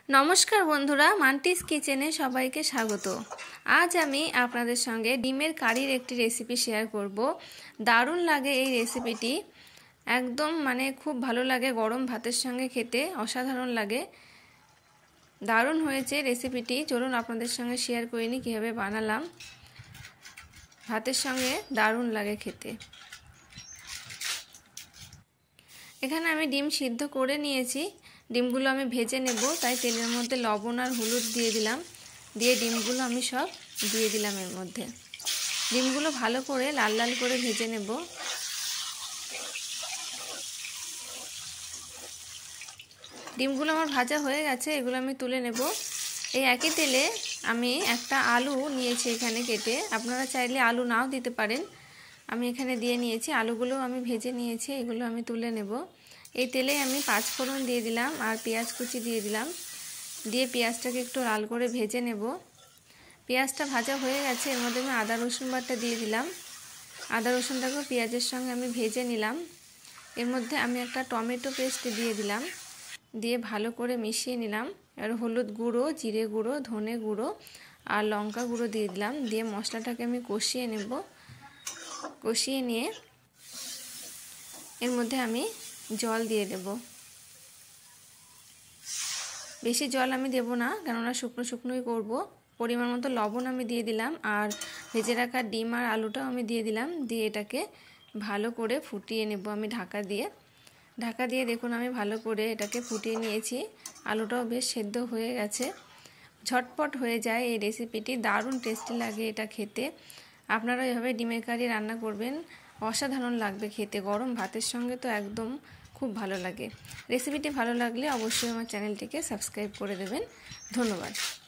নমস্কার বন্ধুরা, মান্টিস কিচেনে সবাইকে স্বাগত। আজ আমি আপনাদের সঙ্গে ডিমের কারির একটি রেসিপি শেয়ার করব। দারুণ লাগে এই রেসিপিটি, একদম খুব ভালো লাগে গরম ভাতের সঙ্গে খেতে, অসাধারণ লাগে। দারুণ হয়েছে রেসিপিটি। চলুন আপনাদের সঙ্গে শেয়ার করে নিই কীভাবে বানালাম। ভাতের সঙ্গে দারুণ লাগে খেতে। এখানে আমি ডিম সিদ্ধ করে নিয়েছি। ডিমগুলো আমি ভেজে নেব, তাই তেলের মধ্যে লবণ আর হলুদ দিয়ে দিলাম। দিয়ে ডিমগুলো আমি সব দিয়ে দিলাম এর মধ্যে। ডিমগুলো ভালো করে লাল লাল করে ভেজে নেব। ডিমগুলো আমার ভাজা হয়ে গেছে, এগুলো আমি তুলে নেব। এই একই তেলে আমি একটা আলু নিয়েছি এখানে কেটে, আপনারা চাইলে আলু নাও দিতে পারেন। আমি এখানে দিয়ে নিয়েছি, আলুগুলো আমি ভেজে নিয়েছি, এগুলো আমি তুলে নেব। এই তেলে আমি 5 ফোড়ন দিয়ে দিলাম আর পেঁয়াজ কুচি দিয়ে দিলাম। দিয়ে পেঁয়াজটাকে একটু লাল করে ভেজে নেব। পেঁয়াজটা ভাজা হয়ে গেছে, এর মধ্যে আমি আদা রসুন বাটা দিয়ে দিলাম। আদা রসুনটাকেও পেঁয়াজের সঙ্গে আমি ভেজে নিলাম। এর মধ্যে আমি একটা টমেটো পেস্ট দিয়ে দিলাম, দিয়ে ভালো করে মিশিয়ে নিলাম। আর হলুদ গুঁড়ো, জিরে গুঁড়ো, ধনে গুঁড়ো আর লঙ্কা গুঁড়ো দিয়ে দিলাম। দিয়ে মশলাটাকে আমি কষিয়ে নেব। কষিয়ে নিয়ে এর মধ্যে আমি জল দিয়ে দেব। বেশি জল আমি দেব না, কেননা শুকনো শুকনোই করব। পরিমাণ মতো লবণ আমি দিয়ে দিলাম, আর ভেজে রাখা ডিম আর আলুটাও আমি দিয়ে দিলাম। দিয়ে এটাকে ভালো করে ফুটিয়ে নেব আমি ঢাকা দিয়ে। দেখুন আমি ভালো করে এটাকে ফুটিয়ে নিয়েছি। আলুটাও বেশ সেদ্ধ হয়ে গেছে। ঝটপট হয়ে যায় এই রেসিপিটি, দারুণ টেস্টি লাগে এটা খেতে। আপনারা এভাবে ডিমের কারি রান্না করবেন, অসাধারণ লাগবে খেতে। গরম ভাতের সঙ্গে তো একদম খুব ভালো লাগে। রেসিপিটি ভালো লাগলে অবশ্যই আমার চ্যানেলটিকে সাবস্ক্রাইব করে দেবেন। ধন্যবাদ।